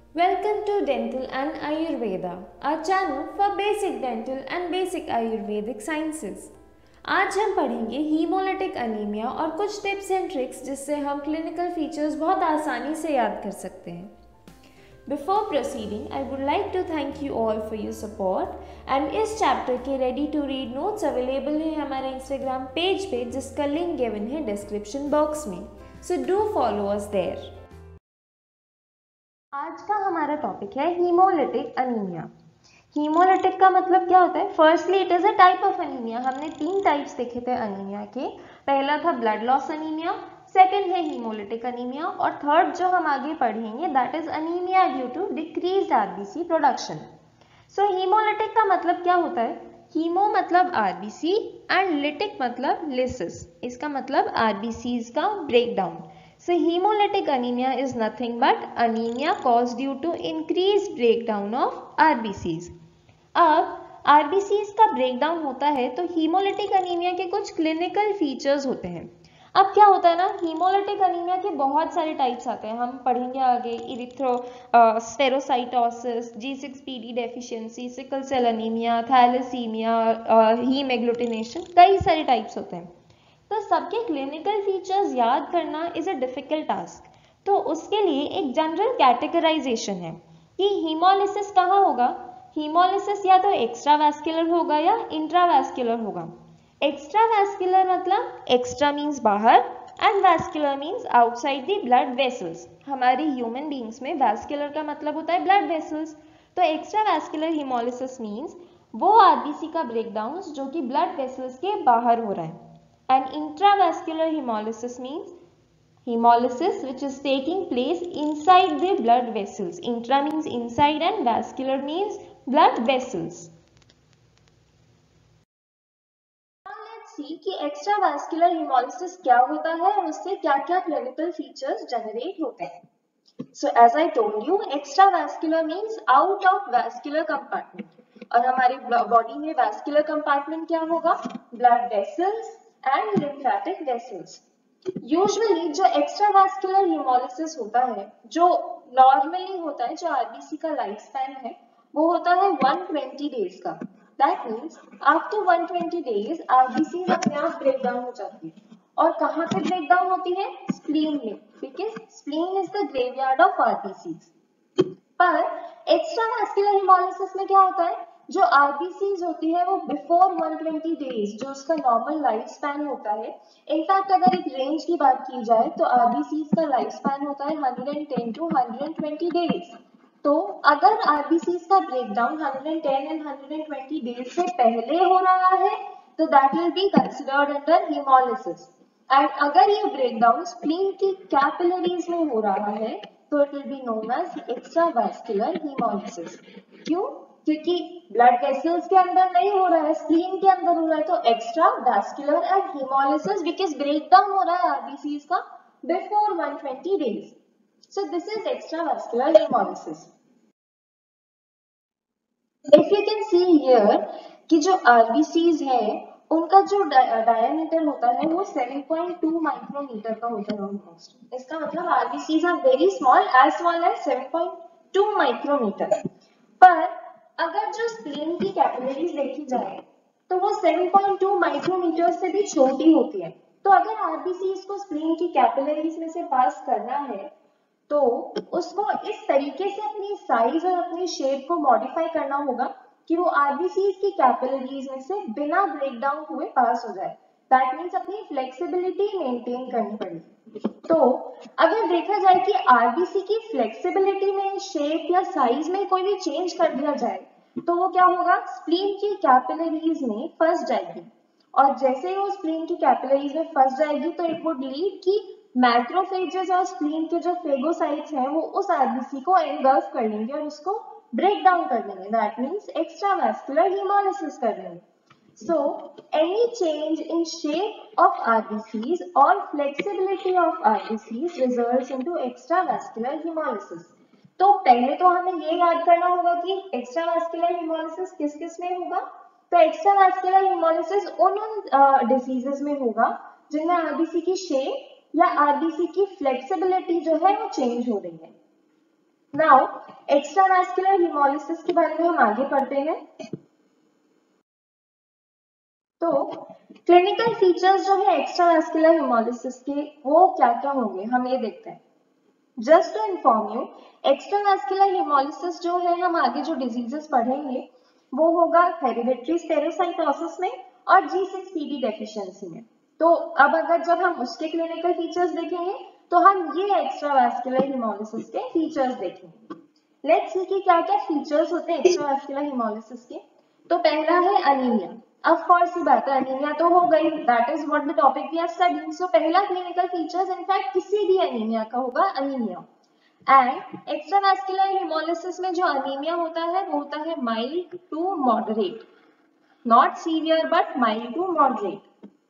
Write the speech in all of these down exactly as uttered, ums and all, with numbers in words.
Welcome to Dental and Ayurveda, our channel for basic dental and basic Ayurvedic sciences. आज हम पढ़ेंगे haemolytic anaemia और कुछ tips and tricks जिससे हम क्लिनिकल फीचर्स बहुत आसानी से याद कर सकते हैं. Before proceeding, I would like to thank you all for your support and इस चैप्टर के ready to read notes available हैं हमारे इंस्टाग्राम पेज पे जिसका लिंक गिवन है डिस्क्रिप्शन बॉक्स में. So do follow us there. आज का हमारा टॉपिक है हीमोलिटिक अनीमिया. हीमोलिटिक का मतलब क्या होता है? Firstly it is a type of anaemia. हमने तीन टाइप्स देखे थे अनीमिया के. पहला था ब्लड लॉस अनीमिया, सेकंड है हीमोलिटिक अनीमिया और थर्ड जो हम आगे पढ़ेंगे that is anaemia due to decreased RBC production. So haemolytic का मतलब क्या होता है? हीमो मतलब आरबीसी एंड लिटिक मतलब लिसिस. इसका मतलब आरबीसीज का breakdown. So hemolytic anemia is nothing but anemia caused due to increased breakdown of R B Cs. अब R B Cs का breakdown होता है तो hemolytic anemia के कुछ clinical features होते हैं. अब क्या होता है ना, hemolytic anemia के बहुत सारे types आते हैं. हम पढ़ेंगे आगे erythrospherocytosis, G six P D deficiency, sickle cell anemia, thalassemia, heme agglutination, कई सारे types होते हैं. तो सबके क्लिनिकल फीचर्स याद करना इज अ डिफिकल्ट टास्क. तो उसके लिए एक जनरल कैटेगराइजेशन है कि हीमोलिसिस कहाँ होगा. हीमोलिसिस या तो एक्स्ट्रावैस्कुलर होगा या इंट्रावैस्कुलर होगा. एक्स्ट्रावैस्कुलर मतलब एक्स्ट्रा मींस बाहर and vascular means outside the blood vessels. हमारे ह्यूमन बींग्स में वैस्कुलर का मतलब होता है ब्लड वेसल्स. तो एक्स्ट्रावैस्कुलर हीमोलिसिस मींस वो आरबीसी का ब्रेकडाउन जो कि ब्लड वेसल्स के बाहर हो रहा है. And intravascular hemolysis means hemolysis which is taking place inside the blood vessels. Intra means inside and vascular means blood vessels. Now let's see कि extravascular hemolysis क्या होता है और उससे क्या-क्या clinical features generate होते हैं. So as I told you, extravascular means out of vascular compartment. और हमारी बॉडी में vascular compartment क्या होगा? Blood vessels and lymphatic vessels. Usually जो extravascular hemolysis होता है, जो normally होता है, जो आरबीसी का लाइफ स्पैन है, वो होता है one hundred twenty days का. That means after one hundred twenty days RBC अपने आप ब्रेक डाउन हो जाती है. और कहाँ पे ब्रेक डाउन होती है? स्प्लीन में, because spleen is the graveyard of R B Cs. पर extravascular hemolysis में क्या होता है? जो आरबीसीज होती है वो before one hundred twenty days जो उसका नॉर्मल लाइफ स्पैन होता है. इनफैक्ट अगर एक रेंज की बात की जाए तो आरबीसीज का लाइफ स्पैन होता है one hundred ten to one hundred twenty days. तो अगर आरबीसीज का breakdown one hundred ten and one hundred twenty days से पहले हो रहा है तो that will be considered under haemolysis. And अगर ये ब्रेकडाउन स्प्लीन की कैपिलरीज में हो रहा है तो it will be known as extravascular haemolysis. क्यों? क्योंकि ब्लड वेसल्स के अंदर नहीं हो रहा है, स्प्लीन के अंदर हो रहा है. तो extra vascular and haemolysis because breakdown हो रहा है आरबीसीज का before one hundred twenty days. So this is extra vascular haemolysis. If you can see here कि जो आरबीसीज है उनका जो डायमीटर होता है वो seven point two माइक्रोमीटर का होता है ऑलमोस्ट. इसका मतलब RBCs are very small, as small as seven point two micrometer. पर अगर जो स्प्लीन की कैपिलरीज देखी जाए तो वो seven point two माइक्रोमीटर से भी छोटी होती है. तो अगर आरबीसी इसको स्प्लीन की कैपिलरीज में से पास करना है तो उसको इस तरीके से अपनी साइज और अपनी शेप को मॉडिफाई करना होगा कि वो आरबीसी की कैपिलरीज में से बिना ब्रेकडाउन हुए पास हो जाए. दैट मीन्स अपनी फ्लेक्सिबिलिटी मेंटेन करनी पड़ेगी. तो अगर देखा जाए कि आरबीसी की फ्लेक्सिबिलिटी में, शेप या साइज में कोई भी चेंज कर दिया जाए तो वो क्या होगा? स्प्लीन की कैपिलरीज में फंस जाएगी. और जैसे वो स्प्लीन की कैपिलरीज में फंस जाएगी तो इट वुड लीड कि मैक्रोफेजेस और स्प्लीन के जो फेगोसाइट्स हैं वो उस आरबीसी को एंगल्फ कर लेंगे और उसको ब्रेक डाउन कर देंगे. दैट मीन्स एक्स्ट्रावैस्कुलर हीमोलिसिस कर देंगे. So, any change in shape of R B Cs or flexibility of R B Cs results into extravascular hemolysis. तो पहले तो हमें ये याद करना होगा कि extravascular hemolysis किस किस में होगा. तो extravascular hemolysis उन उन डिजीजेस में होगा जिनमें आरबीसी की शेप या आरबीसी की फ्लेक्सिबिलिटी जो है वो चेंज हो रही है. नाउ एक्स्ट्रावैस्कुलर हेमोलिसिस के बारे में हम आगे पढ़ते हैं। तो क्लिनिकल फीचर्स जो है एक्स्ट्रावैस्कुलर हेमोलिसिस के वो क्या क्या होंगे हम ये देखते हैं। Just to inform you, extravascular haemolysis जो है हम आगे जो डिजीजेस पढ़ेंगे वो होगा हेरिडिटरी स्टेरोसाइटोसिस में और G six P D deficiency में। तो अब अगर जब हम उसके क्लिनिकल फीचर्स देखेंगे तो हम ये एक्स्ट्रावैस्कुलर हेमोलिसिस के फीचर्स देखेंगे। लेट्स सी कि क्या क्या फीचर्स होते हैं एक्स्ट्रावैस्कुलर हेमोलिसिस के। तो पहला है अनीमिया। ऑफ कोर्स ये बात है, अनीमिया तो हो गई, that is what the topic we are studying. So पहला क्लिनिकल फीचर्स इनफैक्ट किसी भी अनीमिया का होगा अनीमिया। एंड एक्स्ट्रावैस्कुलर हेमोलिसिस में जो अनीमिया होता है वो होता है mild to moderate, not severe but mild to moderate.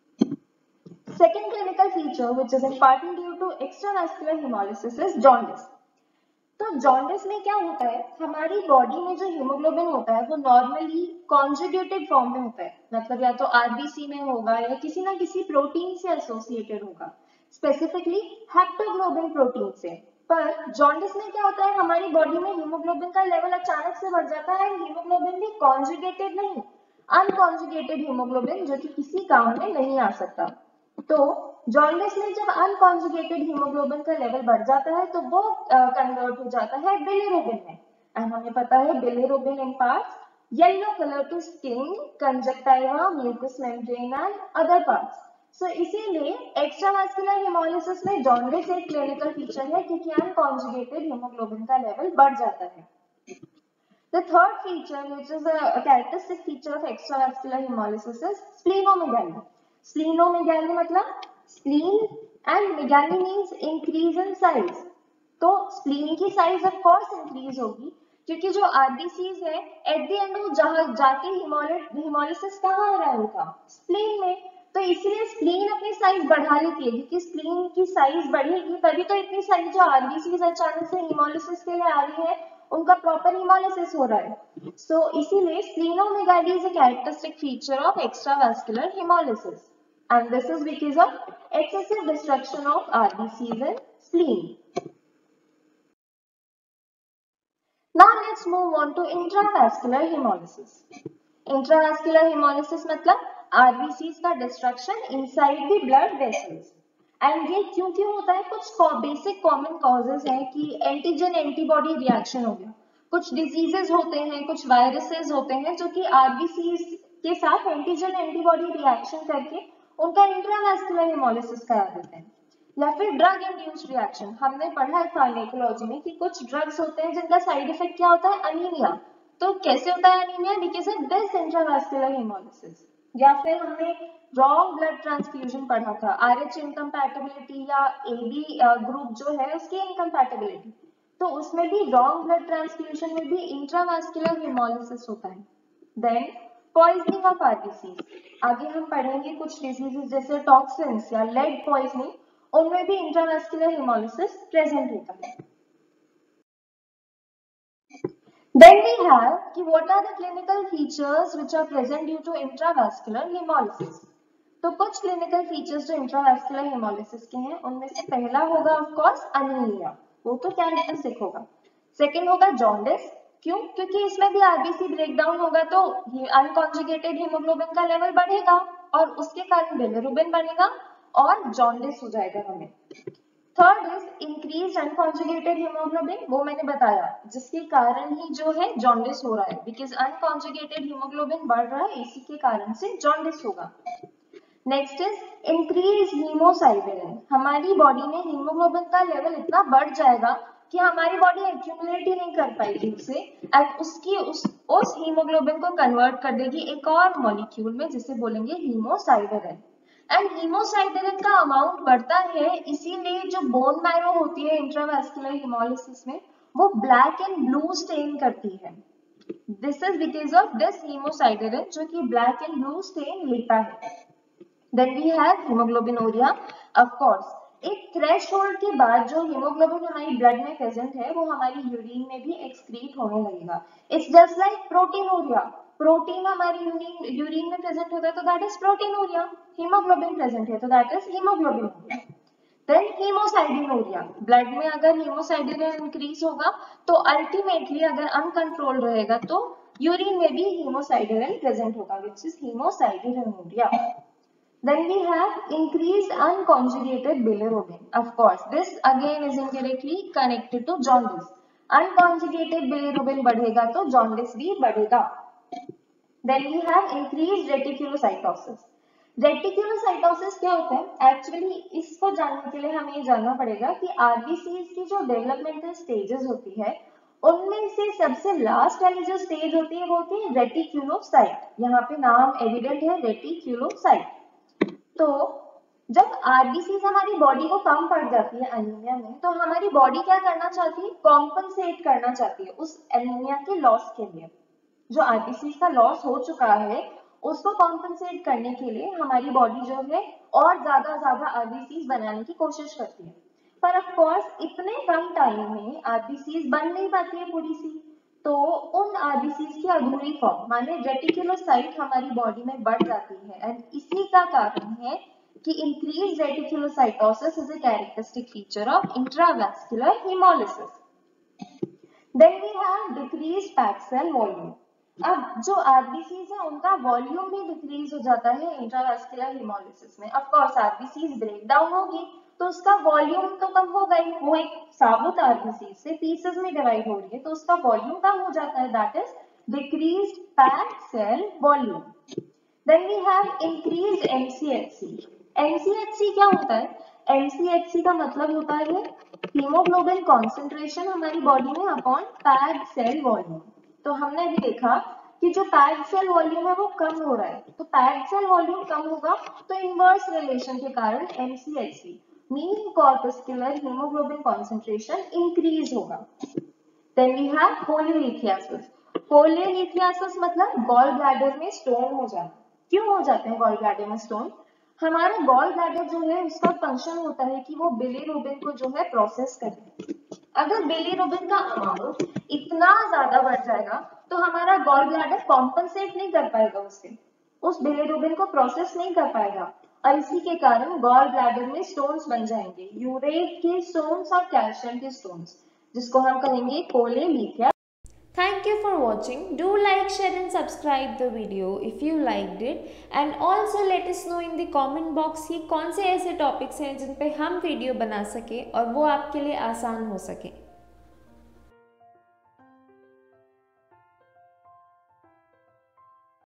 Second clinical feature which is important due to extravascular hemolysis is jaundice. तो जॉन्डिस में क्या होता है, हमारी बॉडी में जो हीमोग्लोबिन होता है वो नॉर्मली कॉन्जुगेटेड फॉर्म में होता है, मतलब या तो आरबीसी में होगा या किसी ना किसी प्रोटीन से एसोसिएटेड होगा, स्पेसिफिकली हेप्टोग्लोबिन प्रोटीन से। पर जॉन्डिस में क्या होता है, हमारी बॉडी में हीमोग्लोबिन का लेवल अचानक से बढ़ जाता है। हीमोग्लोबिन भी कॉन्जुगेटेड नहीं, अनकॉन्जुगेटेड हीमोग्लोबिन जो कि किसी काम में नहीं आ सकता। तो जॉन्डिस में जब अनकॉन्जुगेटेड हीमोग्लोबिन का लेवल बढ़ जाता है तो वो कन्वर्ट uh, हो जाता है बिलिरुबिन में। एंड हमें पता है bilirubin imparts yellow colour to skin, conjunctiva, mucous membrane and other parts. So इसीलिए एक्स्ट्रावैस्कुलर हेमोलिसिस में जॉन्डिस एक क्लिनिकल फीचर है क्योंकि अनकॉन्जुगेटेड हीमोग्लोबिन का लेवल बढ़ जाता है। The third feature, which is a, a characteristic feature of extravascular hemolysis, is splenomegaly. Splenomegaly मतलब spleen and megaly means increase in size. तो spleen की size of course increase होगी क्योंकि जो आरबीसीज है at the end वो जहाँ जाके hemolysis कहाँ हो रहा है उनका spleen में, तो इसलिए spleen अपनी साइज बढ़ा लेती है क्योंकि spleen की साइज बढ़ेगी तभी तो इतनी सारी जो आरबीसीज अचानक से hemolysis के लिए आ रही है उनका प्रॉपर हेमोलिसिस हो रहा है। सो so, इसीलिए splenomegaly is a characteristic feature of extravascular haemolysis and this is because of excessive destruction of RBCs in spleen. Now let's move on to intravascular haemolysis. Intravascular haemolysis मतलब RBCs का destruction inside the blood vessels. And ये क्यों क्यों होता है, कुछ basic common causes हैं कि एंटीजन एंटीबॉडी रिएक्शन हो गया, कुछ डिजीजेस होते हैं, कुछ वायरसेस होते हैं जो कि आरबीसीज के साथ एंटीजन एंटीबॉडी रिएक्शन करके उनका इंट्रावैस्कुलर हेमोलिसिस करा देते हैं, या फिर ड्रग इंड्यूस्ड रिएक्शन। हमने पढ़ा है फार्माकोलॉजी में कि कुछ ड्रग्स होते हैं जिनका साइड इफेक्ट क्या होता है, अनीमिया। तो कैसे होता है anaemia, because of this intravascular haemolysis. या फिर हमने रॉन्ग ब्लड ट्रांसफ्यूजन पढ़ा था, आरएच इनकम्पैटिबिलिटी या एबी ग्रुप जो है उसकी इनकम्पैटिबिलिटी, तो उसमें भी रॉन्ग ब्लड ट्रांसफ्यूजन में भी इंट्रावैस्कुलर हेमोलिसिस होता है। देन पॉइजनिंग ऑफ आरबीसीज, आगे हम पढ़ेंगे कुछ डिजीजेस जैसे टॉक्सिन्स या लेड पॉइजनिंग, उनमें भी इंट्रावैस्कुलर हेमोलिसिस प्रेजेंट होता है। Then we have कि what are the clinical features which are present due to intravascular hemolysis। तो कुछ clinical features जो intravascular hemolysis के हैं उनमें से पहला होगा of course anemia, वो तो कैरेक्टरिस्टिक होगा। सेकेंड होगा jaundice, क्यों, क्योंकि इसमें भी आरबीसी ब्रेकडाउन होगा तो अनकॉन्जुगेटेड हीमोग्लोबिन का लेवल बढ़ेगा और उसके कारण बिलिरुबिन बनेगा और jaundice हो जाएगा हमें। Third is increase unconjugated haemoglobin, वो मैंने बताया जिसके कारण ही जो है जॉन्डिस हो रहा है, बिकॉज अनकॉन्जुगेटेड हीमोग्लोबिन बढ़ रहा है इसी के कारण से जॉन्डिस होगा। नेक्स्ट इज इंक्रीज हीमोसाइबेरिन, हमारी बॉडी में हीमोग्लोबिन का लेवल इतना बढ़ जाएगा कि हमारी बॉडी एक्यूमुलेट ही नहीं कर पाएगी उसे, एंड उसकी उस उस हीमोग्लोबिन को कन्वर्ट कर देगी एक और मॉलिक्यूल में जिसे बोलेंगे हीमोसाइबेरिन। एंड हीमोसाइबेरिन का अमाउंट बढ़ता है, इसीलिए जो बोन मैरो होती है इंट्रावैस्कुलर हेमोलिसिस में वो ब्लैक एंड ब्लू स्टेन करती है। This is because of this haemosiderin जो कि ब्लैक एंड ब्लू स्टेन लेता है। Then we have haemoglobinuria. Of course एक थ्रेशोल्ड के बाद जो हीमोग्लोबिन हमारी ब्लड में प्रेजेंट है वो हमारी यूरिन में भी एक्सक्रीट होने लगेगा। It's just like proteinuria, protein हमारी यूरिन यूरिन में प्रेजेंट होता है तो that is proteinuria, haemoglobin present है तो that is haemoglobinuria. Then haemosiderin haemosiderinuria, blood में अगर हीमोसाइडिन इंक्रीज होगा तो अल्टीमेटली अगर अनकंट्रोल रहेगा तो यूरिन में भी हीमोसाइडिन प्रेजेंट होगा, which is haemosiderinuria. Then we have increased unconjugated bilirubin. Of course, this again is indirectly connected to jaundice. Unconjugated bilirubin बढ़ेगा तो jaundice भी बढ़ेगा. Then we have increased reticulocytosis. Reticulocytosis क्या होता है? Actually इसको जानने के लिए हमें ये जानना पड़ेगा कि आरबीसीज की जो डेवलपमेंटल स्टेजेस होती है उनमें से सबसे लास्ट वाली जो स्टेज होती है वो होती है रेटिक्यूलोसाइट. यहाँ पे नाम एविडेंट है, रेटिक्यूलोसाइट. तो जब आरबीसीज हमारी बॉडी को कम पड़ जाती है एनीमिया में, तो हमारी बॉडी क्या करना चाहती है? कॉम्पनसेट करना चाहती है उस एनीमिया के लॉस के लिए. जो आरबीसीज का लॉस हो चुका है उसको कॉम्पनसेट करने के लिए हमारी बॉडी जो है और ज्यादा ज्यादा आरबीसीज बनाने की कोशिश करती है. पर ऑफ कोर्स इतने कम टाइम में आरबीसीज बन नहीं पाती है पूरी सी, तो उन आरबीसीज की अधूरी फॉर्म माने रेटिकुलोसाइट हमारी बॉडी में बढ़ जाती है. एंड इसी का कारण है कि increase reticulocytosis is a characteristic feature of intravascular haemolysis. Then we have decrease packed cell volume. अब जो आरबीसीज है उनका वॉल्यूम भी डिक्रीज हो जाता है इंट्रावैस्कुलर हेमोलिसिस में. Of course RBCs break down होगी तो उसका वॉल्यूम तो कम हो गई, वो एक साबुत आरबीसी से पीसेस में डिवाइड हो रही है तो उसका वॉल्यूम कम हो जाता है, that is decreased packed cell volume. Then we have increased MCHC. MCHC क्या होता है? एमसीएचसी का मतलब होता है हीमोग्लोबिन कॉन्सेंट्रेशन हमारी बॉडी में अपॉन पैक्ड सेल वॉल्यूम. तो हमने अभी देखा कि जो पैक्ड सेल वॉल्यूम है वो कम हो रहा है, तो पैक्ड सेल वॉल्यूम कम होगा तो इनवर्स रिलेशन के कारण MCHC mean corpuscular haemoglobin concentration increase होगा. Then we have cholelithiasis. Cholelithiasis मतलब गॉल ब्लैडर में स्टोन हो जाना. क्यों हो जाते हैं गॉल ब्लैडर में स्टोन? हमारा गॉल ब्लैडर जो है उसका फंक्शन होता है कि वो बिलिरुबिन को जो है प्रोसेस करे. अगर बिलिरुबिन का अमाउंट इतना ज्यादा बढ़ जाएगा तो हमारा गॉल ब्लैडर कॉम्पनसेट नहीं कर पाएगा, उससे उस बिलिरुबिन को प्रोसेस नहीं कर पाएगा और इसी के कारण गॉल ब्लैडर में स्टोन्स बन जाएंगे, यूरेट के स्टोन्स और कैल्शियम के स्टोन्स, जिसको हम कहेंगे कोलेलिथिया. Thank you for watching. Do like, share and subscribe the video if you liked it. And also let us know in the comment box कि कौन से ऐसे टॉपिक्स हैं जिन पे हम वीडियो बना सके और वो आपके लिए आसान हो सके.